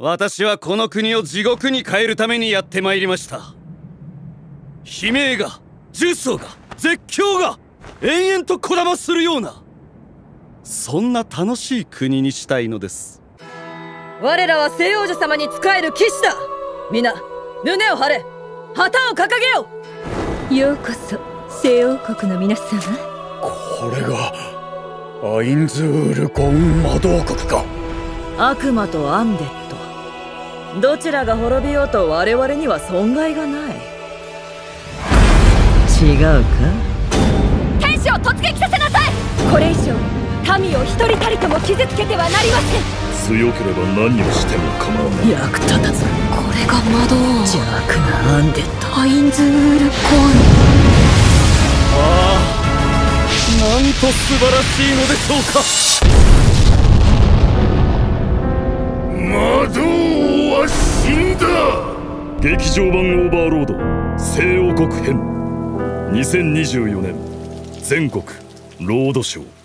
私はこの国を地獄に変えるためにやってまいりました。悲鳴が、呪詛が、絶叫が延々とこだまするような、そんな楽しい国にしたいのです。 我らは聖王女様に仕える騎士だ。皆胸を張れ、旗を掲げよう。ようこそ聖王国の皆様。 これがアインズール・ゴウン魔導国か。 悪魔とアンデッド、どちらが滅びようと我々には損害がない。違うか。 天使を突撃させなさい。これ以上民を一人たりとも傷つけてはなりません。 強ければ何をしても構わない。 役立たず。 これが魔導、 邪悪なアンデッド、 アインズール・ゴウン。 ああ、なんと素晴らしいのでしょうか。 魔導は死んだ。劇場版オーバーロード聖王国編2024年全国ロードショー。